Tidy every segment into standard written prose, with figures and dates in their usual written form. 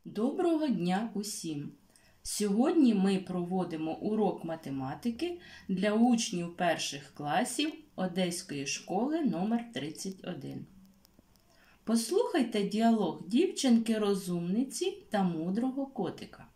Доброго дня усім! Сьогодні ми проводимо урок математики для учнів перших класів Одеської школи номер 31. Послухайте діалог дівчинки-розумниці та мудрого котика.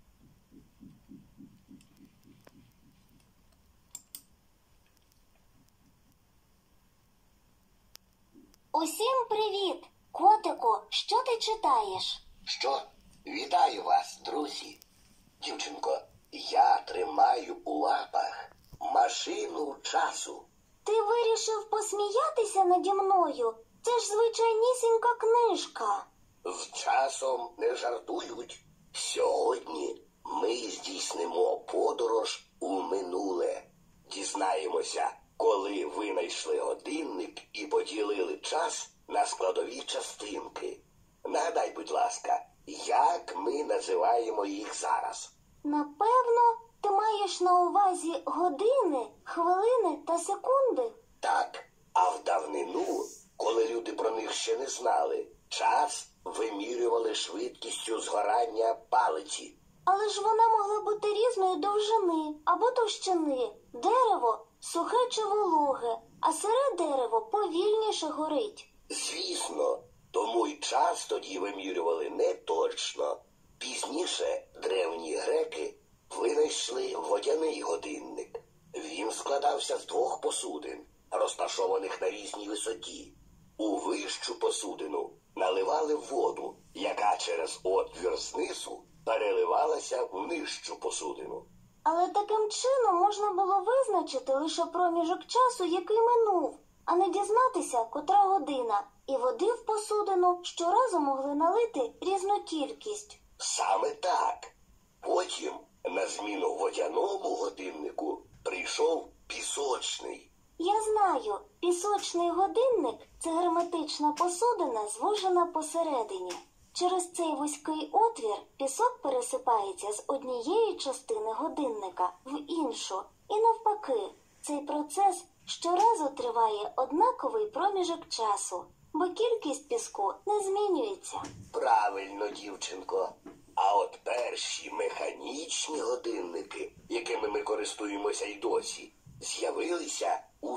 Усім привіт! Котику, що ти читаєш? Що? Вітаю вас, друзі. Дівчинко, я тримаю у лапах машину часу. Ти вирішив посміятися наді мною? Це ж звичайнісінька книжка. З часом не жартують. Сьогодні ми здійснимо подорож у минуле. Дізнаємося, коли винайшли годинник і поділили час на складові частинки. Нагадай, будь ласка, як ми називаємо їх зараз? Напевно, ти маєш на увазі години, хвилини та секунди? Так, а в давнину, коли люди про них ще не знали, час вимірювали швидкістю згорання палиці. Але ж вона могла бути різної довжини або товщини. Дерево сухе чи вологе, а сире дерево повільніше горить. Звісно, тому й час тоді вимірювали не точно. Пізніше древні греки винайшли водяний годинник. Він складався з двох посудин, розташованих на різній висоті. У вищу посудину наливали воду, яка через отвір знизу переливалася в нижчу посудину. Але таким чином можна було визначити лише проміжок часу, який минув, а не дізнатися, котра година. І води в посудину щоразу могли налити різну кількість. Саме так. Потім на зміну водяному годиннику прийшов пісочний. Я знаю, пісочний годинник – це герметична посудина, звужена посередині. Через цей вузький отвір пісок пересипається з однієї частини годинника в іншу. І навпаки, цей процес щоразу триває однаковий проміжок часу, бо кількість піску не змінюється. Правильно, дівчинко. А от перші механічні годинники, якими ми користуємося й досі, з'явилися у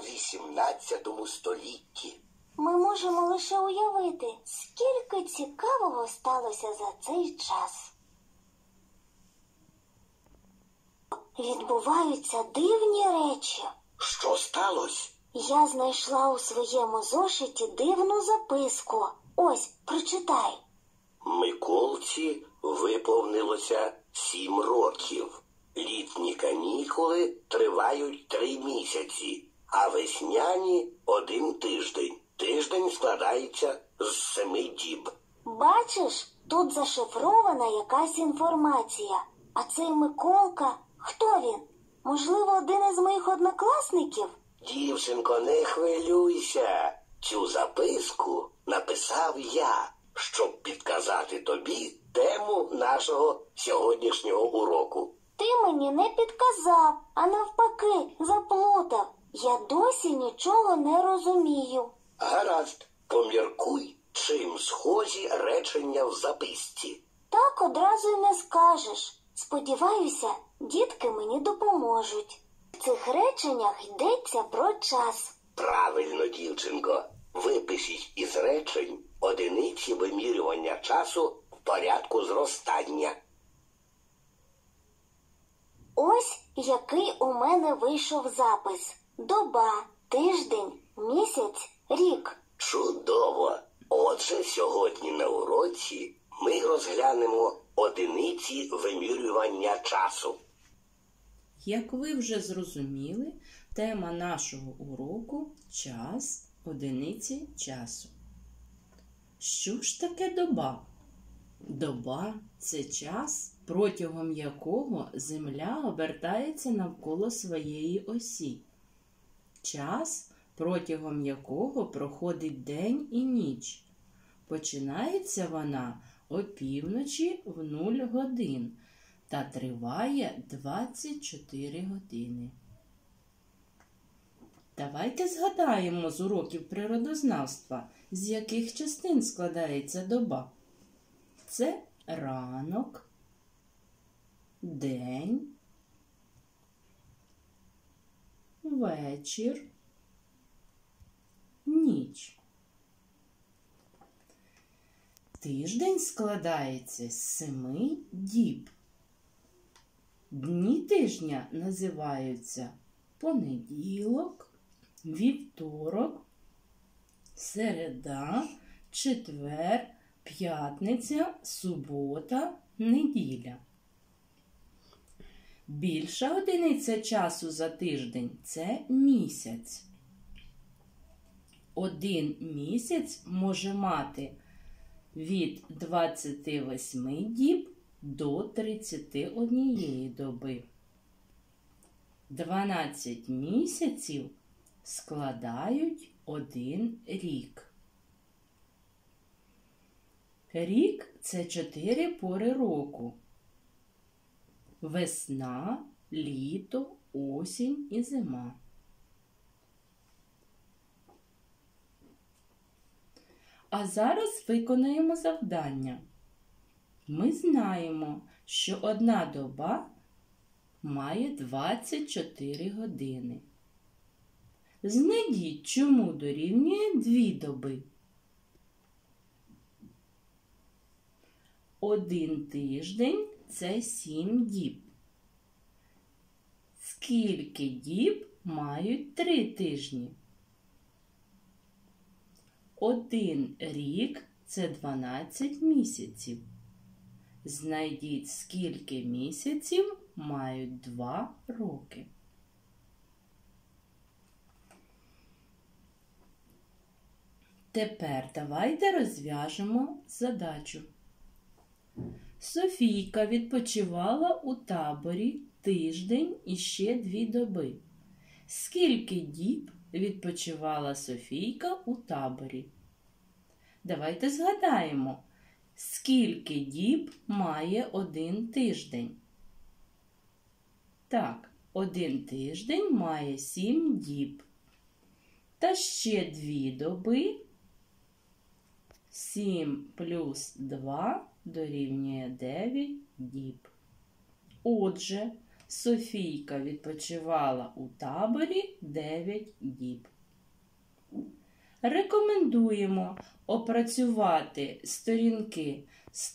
18 столітті. Ми можемо лише уявити, скільки цікавого сталося за цей час. Відбуваються дивні речі. Що сталося? Я знайшла у своєму зошиті дивну записку. Ось, прочитай. Миколці виповнилося 7 років. Літні канікули тривають 3 місяці, а весняні – 1 тиждень. Тиждень складається з 7 діб. Бачиш, тут зашифрована якась інформація. А цей Миколка, хто він? Можливо, один із моїх однокласників? Дівчинко, не хвилюйся. Цю записку написав я, щоб підказати тобі тему нашого сьогоднішнього уроку. Ти мені не підказав, а навпаки, заплутав. Я досі нічого не розумію. Гаразд, поміркуй, чим схожі речення в записці. Так одразу й не скажеш. Сподіваюся, дітки мені допоможуть. В цих реченнях йдеться про час. Правильно, дівчинко. Випишіть із речень одиниці вимірювання часу в порядку зростання. Ось який у мене вийшов запис. Доба, тиждень, місяць, рік. Чудово! Отже, сьогодні на уроці ми розглянемо одиниці вимірювання часу. Як ви вже зрозуміли, тема нашого уроку – час, одиниці часу. Що ж таке доба? Доба – це час, протягом якого Земля обертається навколо своєї осі. Час, протягом якого проходить день і ніч. Починається вона опівночі в 0 годин та триває 24 години. Давайте згадаємо з уроків природознавства, з яких частин складається доба. Це ранок, день, вечір, ніч. Тиждень складається з 7 діб. Дні тижня називаються понеділок, вівторок, середа, четвер, п'ятниця, субота, неділя. Більша одиниця часу за тиждень – це місяць. Один місяць може мати від 28 діб до 31 доби. 12 місяців складають один рік. Рік – це 4 пори року. Весна, літо, осінь і зима. А зараз виконаємо завдання. Ми знаємо, що одна доба має 24 години. Знайдіть, чому дорівнює 2 доби. Один тиждень – це 7 діб. Скільки діб мають 3 тижні? Один рік – це 12 місяців. Знайдіть, скільки місяців мають 2 роки. Тепер давайте розв'яжемо задачу. Софійка відпочивала у таборі тиждень і ще 2 доби. Скільки діб відпочивала Софійка у таборі? Давайте згадаємо, скільки діб має один тиждень. Так, один тиждень має 7 діб. Та ще 2 доби. 7 плюс 2 дорівнює 9 діб. Отже, Софійка відпочивала у таборі 9 діб. Рекомендуємо опрацювати сторінки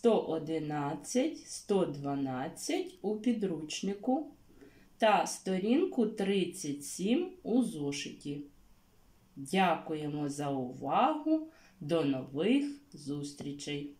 111-112 у підручнику та сторінку 37 у зошиті. Дякуємо за увагу. До нових зустрічей!